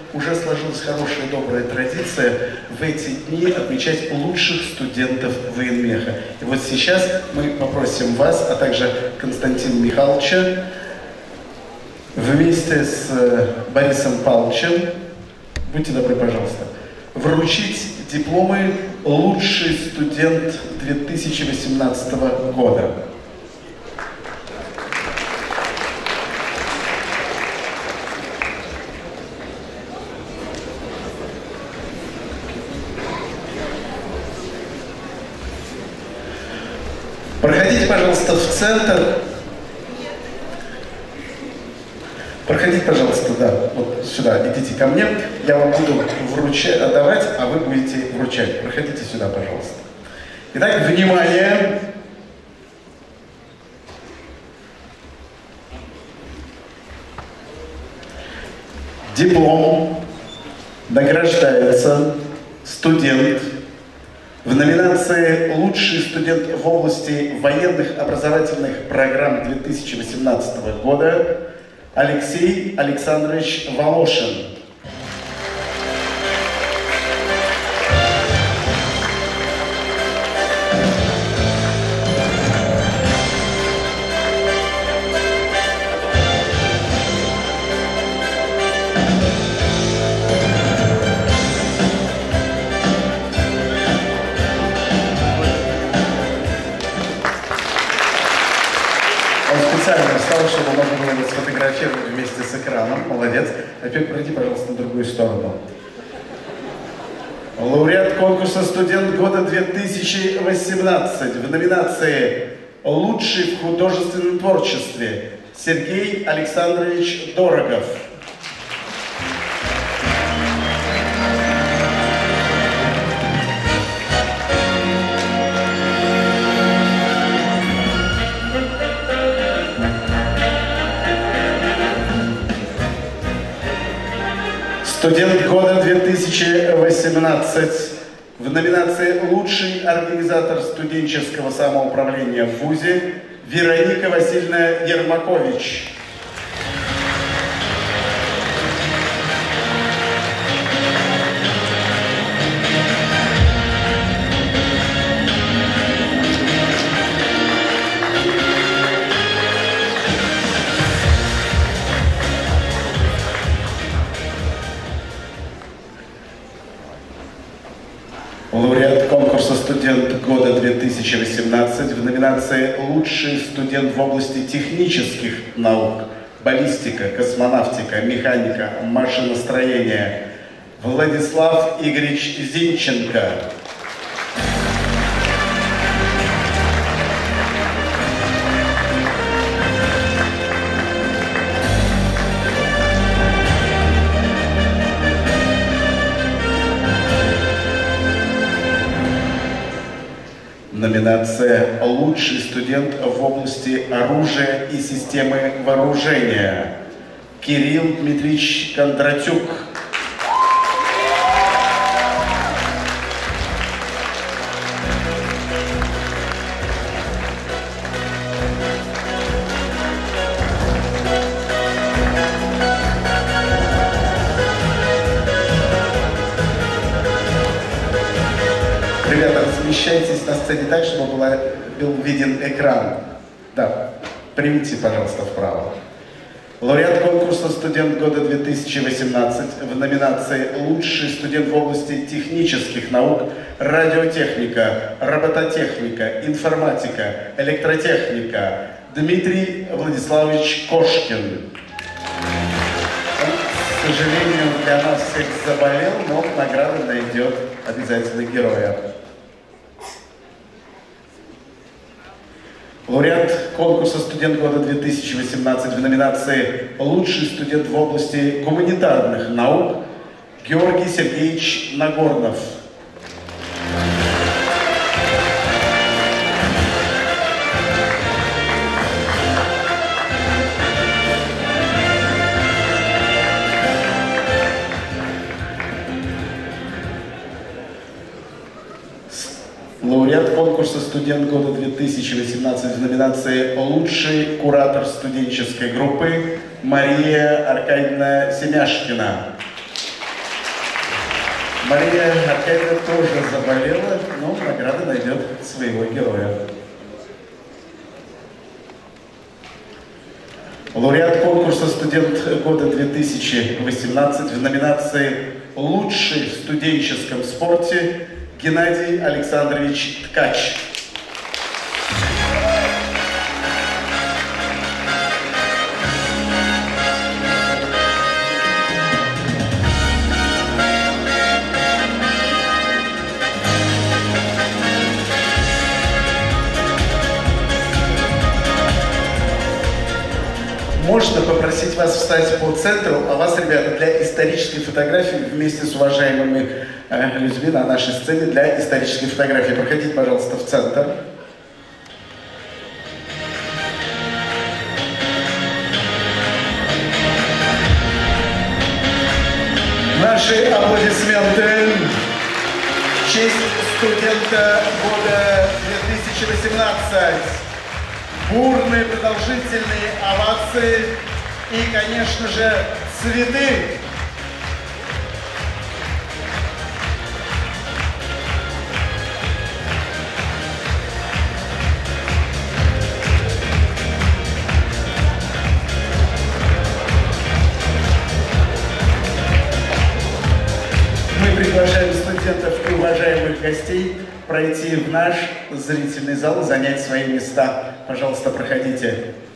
уже сложилась хорошая добрая традиция в эти дни отмечать лучших студентов военмеха. И вот сейчас мы попросим вас, а также Константина Михайловича, вместе с Борисом Павловичем, будьте добры, пожалуйста, вручить дипломы «Лучший студент 2018 года». Проходите, пожалуйста, в центр. Проходите, пожалуйста, да, вот сюда, идите ко мне. Я вам буду отдавать, а вы будете вручать. Проходите сюда, пожалуйста. Итак, внимание! Диплом награждается студент в номинации «Лучший студент в области военных образовательных программ 2018 года» Алексей Александрович Волошин. Чтобы можно было его сфотографировать вместе с экраном. Молодец. Опять пройди, пожалуйста, на другую сторону. Лауреат конкурса «Студент года 2018» в номинации «Лучший в художественном творчестве» Сергей Александрович Дорогов. Студент года 2018 в номинации «Лучший организатор студенческого самоуправления в ВУЗе» Вероника Васильевна Ермакович. Лауреат конкурса «Студент года 2018» в номинации «Лучший студент в области технических наук, баллистика, космонавтика, механика, машиностроение» Владислав Игоревич Зинченко. Номинация «Лучший студент в области оружия и системы вооружения» Кирилл Дмитриевич Кондратюк. Ребята, размещайтесь на сцене так, чтобы был виден экран. Да, примите, пожалуйста, вправо. Лауреат конкурса «Студент года 2018» в номинации «Лучший студент в области технических наук, радиотехника, робототехника, информатика, электротехника» Дмитрий Владиславович Кошкин. Он, к сожалению, для нас всех заболел, но награда найдет обязательно героя. Лауреат конкурса «Студент года 2018» в номинации «Лучший студент в области гуманитарных наук» Георгий Сергеевич Нагорнов. Лауреат конкурса «Студент года 2018» в номинации «Лучший куратор студенческой группы» Мария Аркадьевна Семяшкина. Мария Аркадьевна тоже заболела, но награда найдет своего героя. Лауреат конкурса «Студент года 2018» в номинации «Лучший в студенческом спорте» Геннадий Александрович Ткач. Можно попросить вас встать по центру, а вас, ребята, для исторической фотографии вместе с уважаемыми людьми на нашей сцене для исторической фотографии. Проходите, пожалуйста, в центр. Наши аплодисменты в честь студента года 2018. Бурные, продолжительные овации и, конечно же, цветы. Мы приглашаем студентов и уважаемых гостей пройти в наш зрительный зал, занять свои места. Пожалуйста, проходите.